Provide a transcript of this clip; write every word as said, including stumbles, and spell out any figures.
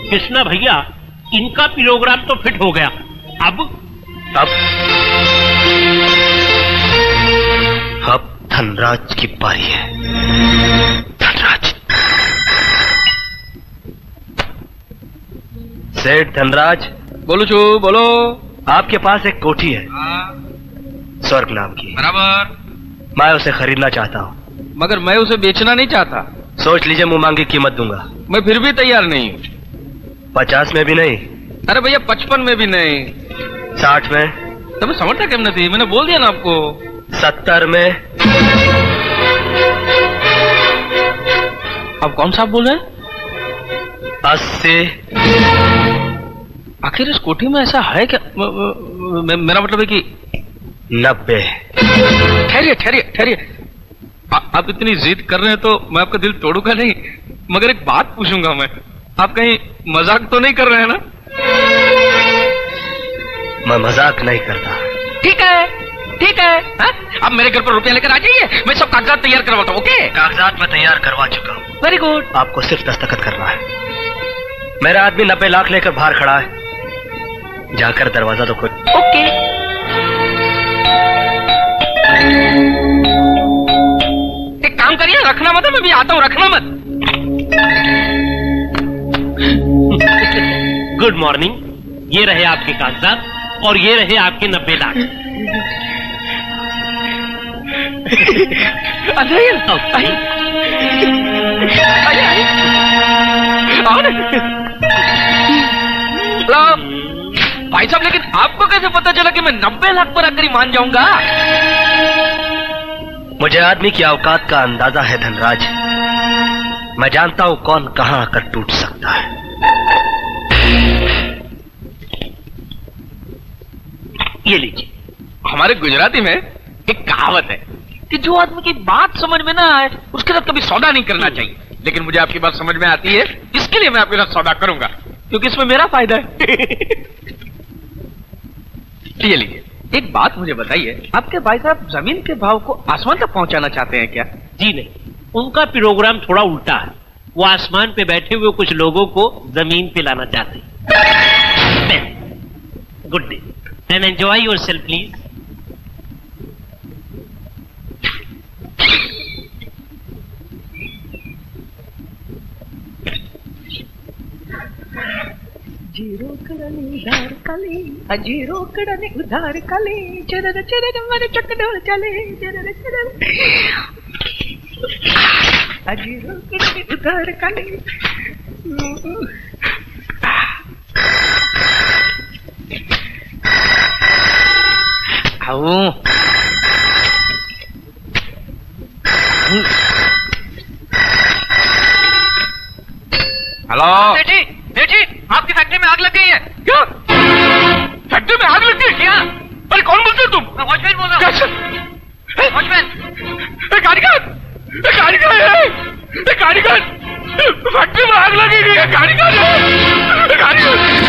कृष्णा भैया, इनका प्रोग्राम तो फिट हो गया। अब अब अब धनराज की पारी है। धनराज, सेठ धनराज। बोलो छू, बोलो। आपके पास एक कोठी है स्वर्ग नाम की। बराबर। मैं उसे खरीदना चाहता हूँ। मगर मैं उसे बेचना नहीं चाहता। सोच लीजिए, मुंह मांगी कीमत दूंगा। मैं फिर भी तैयार नहीं हूँ। पचास में भी नहीं? अरे भैया पचपन में भी नहीं। साठ में? तब समझता क्यों नहीं? मैंने बोल दिया ना आपको। सत्तर में? अब कौन सा आप बोल रहे हैं? अस्सी? आखिर इस कोठी में ऐसा है क्या? म, म, मेरा मतलब है कि नब्बे। ठहरिए ठहरिए ठहरिए, आप इतनी जिद कर रहे हैं तो मैं आपका दिल तोड़ूंगा नहीं, मगर एक बात पूछूंगा मैं। आप कहीं मजाक तो नहीं कर रहे हैं ना? मैं मजाक नहीं करता। ठीक है ठीक है, हा? अब मेरे घर पर रुपया लेकर आ जाइए, मैं सब कागजात तैयार करवाता हूँ। ओके? कागजात मैं तैयार करवा चुका हूँ। Very good. आपको सिर्फ दस्तखत करना है। मेरा आदमी नब्बे लाख लेकर बाहर खड़ा है, जाकर दरवाजा तो खोल। ओके। एक काम करिए, रखना मत, मैं भी आता हूँ, रखना मत। Good morning. ये रहे आपके कागजात और ये रहे आपके नब्बे लाख। भाई साहब, लेकिन आपको कैसे पता चला कि मैं नब्बे लाख पर आकर ही मान जाऊंगा? मुझे आदमी की औकात का अंदाजा है धनराज। मैं जानता हूं कौन कहां आकर टूट सकता है। ये लीजिए। हमारे गुजराती में एक कहावत है कि जो आदमी की बात समझ में ना आए उसके साथ कभी सौदा नहीं करना चाहिए, लेकिन मुझे आपकी बात समझ में आती है, इसके लिए मैं आपके साथ सौदा करूंगा, क्योंकि इसमें मेरा फायदा है। ये लीजिए। एक बात मुझे बताइए, आपके भाई साहब जमीन के भाव को आसमान तक पहुंचाना चाहते हैं क्या? जी नहीं, उनका प्रोग्राम थोड़ा उल्टा है। वो आसमान पे बैठे हुए कुछ लोगों को जमीन पे लाना चाहते हैं। Good day, then enjoy yourself please. जीरो कड़नी उधार काली, अजीरो कड़नी उधार काली, चरर चरर मन चकडोल चले, चरर चरर अजीरो कड़नी उधार काली। आओ हेलो बेटी, बेटी, आपकी फैक्ट्री में आग लग गई है। क्या? फैक्ट्री में आग लग गई? क्या? अरे कौन बोलते हो तुम? मैं वॉचमैन बोल रहा हूँ। वॉचमैन, कारीगर, कारीगर, कारीगर, फैक्ट्री में आग लगी है, कारीगर, कारीगर।